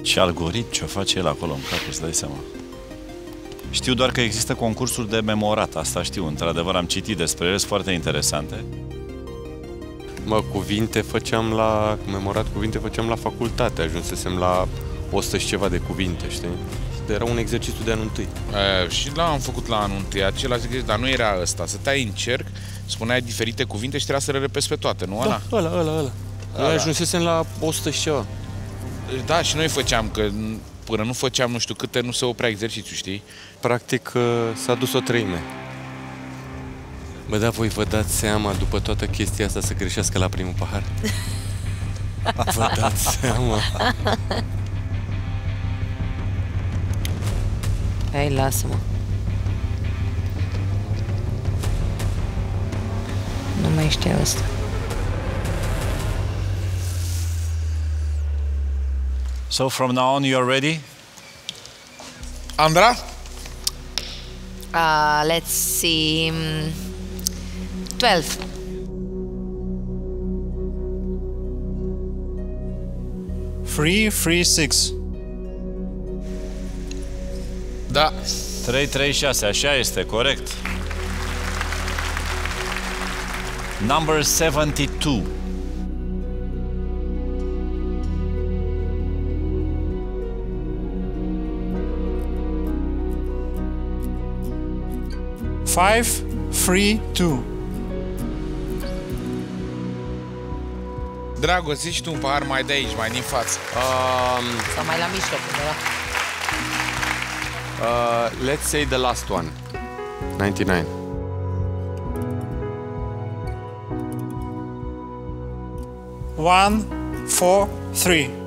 Ce algoritm, ce-o face el acolo în cap, îți dai seama. Știu doar că există concursuri de memorat, asta știu, într-adevăr am citit despre ele, sunt foarte interesante. Mă, cuvinte făceam la... memorat cuvinte făceam la facultate, ajunsesem la 100 și ceva de cuvinte, știi? Era un exercițiu de anul întâi. Și l-am făcut la anul întâi, același exercițiu, dar nu era ăsta. Stăteai în cerc, spuneai diferite cuvinte și trebuia să le repezi pe toate, nu ăla? Da, ăla. Noi ajunsesem la 100 și ceva. Da, și noi făceam, că până nu făceam nu știu câte, nu se oprea exercițiu, știi? Practic s-a dus o treime. Bă, da, voi vă dați seama după toată chestia asta să greșească la primul pahar? Vă dați seama? Hai, lasă-mă. Nu mai știa asta. So from now on you're ready? Andra? Let's see... 12. Free 6. Da. 336, așa este, corect. Number 72. Five, 3, 2. Dragoș, zici tu un pahar mai de aici, mai din față. Sau mai la mijloc, undeva. Let's say the last one. 99. One, 4, 3.